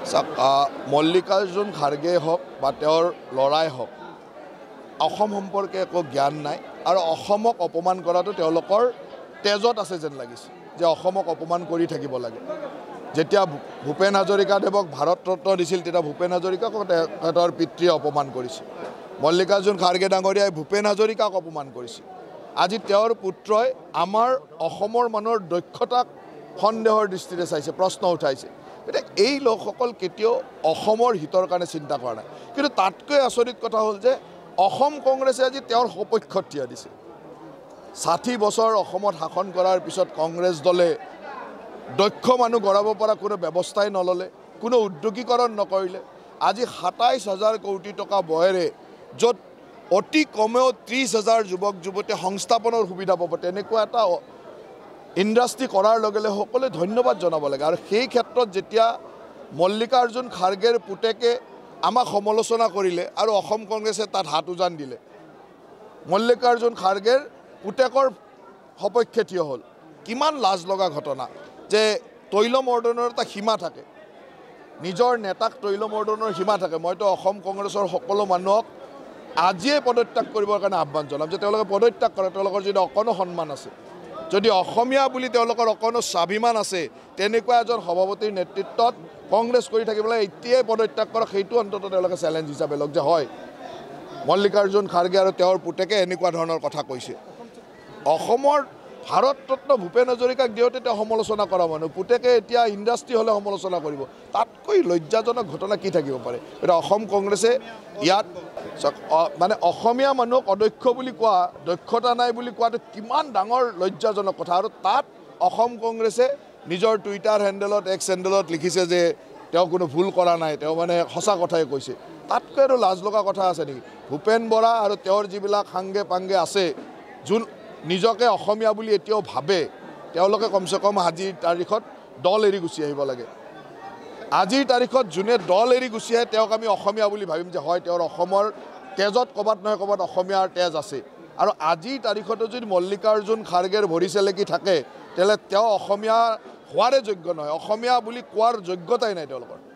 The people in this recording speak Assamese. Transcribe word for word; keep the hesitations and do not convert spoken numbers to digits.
মল্লিকাৰ্জুন খাৰ্গে হওক বা তেওঁৰ লৰাই হওক অসম সম্পৰ্কে একো জ্ঞান নাই আৰু অসমক অপমান কৰাটো তেওঁলোকৰ তেজত আছে যেন লাগিছে যে অসমক অপমান কৰি থাকিব লাগে। যেতিয়া ভূপেন হাজৰিকাদেৱক ভাৰত ৰত্ন দিছিল তেতিয়া ভূপেন হাজৰিকাক তেখেতৰ পিতৃয়ে অপমান কৰিছিল। মল্লিকাৰ্জুন খাৰ্গে ডাঙৰীয়াই ভূপেন হাজৰিকাক অপমান কৰিছিল। আজি তেওঁৰ পুত্ৰই আমাৰ অসমৰ মানুহৰ দক্ষতাক সন্দেহৰ দৃষ্টিৰে চাইছে, প্ৰশ্ন উঠাইছে। এতিয়া এই লোকসকল কেতিয়াও অসমৰ হিতৰ কাৰণে চিন্তা কৰা নাই। কিন্তু তাতকৈ আচৰিত কথা হ'ল যে অসম কংগ্ৰেছে আজি তেওঁৰ সপক্ষত থিয় দিছে। ষাঠি বছৰ অসমত শাসন কৰাৰ পিছত কংগ্ৰেছ দলে দক্ষ মানুহ গঢ়াব পৰা কোনো ব্যৱস্থাই নল'লে, কোনো উদ্যোগীকৰণ নকৰিলে। আজি সাতাইছ হাজাৰ কোটি টকা বয়েৰে য'ত অতি কমেও ত্ৰিছ হাজাৰ যুৱক যুৱতীয়ে সংস্থাপনৰ সুবিধা পাব, তেনেকুৱা এটা ইণ্ডাষ্ট্ৰী কৰাৰ লগে লগে সকলোৱে ধন্যবাদ জনাব লাগে। আৰু সেই ক্ষেত্ৰত যেতিয়া মল্লিকাৰ্জুন খাৰ্গেৰ পুতেকে আমাক সমালোচনা কৰিলে আৰু অসম কংগ্ৰেছে তাত হাত উজান দিলে, মল্লিকাৰ্জুন খাৰ্গেৰ পুতেকৰ সপক্ষে থিয় হ'ল। কিমান লাজ লগা ঘটনা যে তৈলমৰ্দনৰ এটা সীমা থাকে, নিজৰ নেতাক তৈলমৰ্দনৰ সীমা থাকে। মইতো অসম কংগ্ৰেছৰ সকলো মানুহক আজিয়ে পদত্যাগ কৰিবৰ কাৰণে আহ্বান জনাম যে তেওঁলোকে পদত্যাগ কৰে। তেওঁলোকৰ যদি অকণো সন্মান আছে, যদি অসমীয়া বুলি তেওঁলোকৰ অকণো স্বাভিমান আছে, তেনেকুৱা এজন সভাপতিৰ নেতৃত্বত কংগ্ৰেছ কৰি থাকিবলৈ এতিয়াই পদত্যাগ কৰক। সেইটো অন্ততঃ তেওঁলোকে চেলেঞ্জ হিচাপে লওক যে হয় মল্লিকাৰ্জুন খাৰ্গে আৰু তেওঁৰ পুতেকে এনেকুৱা ধৰণৰ কথা কৈছে। অসমৰ ভাৰত ৰত্ন ভূপেন হাজৰিকাক দিওঁতে তেওঁ সমালোচনা কৰা মানুহ, পুতেকে এতিয়া ইণ্ডাষ্ট্ৰী হ'লে সমালোচনা কৰিব। তাতকৈ লজ্জাজনক ঘটনা কি থাকিব পাৰে? এতিয়া অসম কংগ্ৰেছে ইয়াত মানে অসমীয়া মানুহক অদক্ষ বুলি কোৱা, দক্ষতা নাই বুলি কোৱাটো কিমান ডাঙৰ লজ্জাজনক কথা। আৰু তাত অসম কংগ্ৰেছে নিজৰ টুইটাৰ হেণ্ডেলত এক্স হেণ্ডেলত লিখিছে যে তেওঁ কোনো ভুল কৰা নাই, তেওঁ মানে সঁচা কথাই কৈছে। তাতকৈ আৰু লাজ লগা কথা আছে নেকি? ভূপেন বৰা আৰু তেওঁৰ যিবিলাক সাংগে পাংগে আছে, যোন নিজকে অসমীয়া বুলি এতিয়াও ভাবে, তেওঁলোকে কমচে কম আজিৰ তাৰিখত দল এৰি গুচি আহিব লাগে। আজিৰ তাৰিখত যোনে দল এৰি গুচি আহে তেওঁক আমি অসমীয়া বুলি ভাবিম যে হয় তেওঁৰ অসমৰ তেজত ক'ৰবাত নহয় ক'ৰবাত অসমীয়াৰ তেজ আছে। আৰু আজিৰ তাৰিখতো যদি মল্লিকাৰ্জুন খাৰ্গেৰ ভৰি চেলেকি থাকে, তেতিয়াহ'লে তেওঁ অসমীয়া হোৱাৰে যোগ্য নহয়, অসমীয়া বুলি কোৱাৰ যোগ্যতাই নাই তেওঁলোকৰ।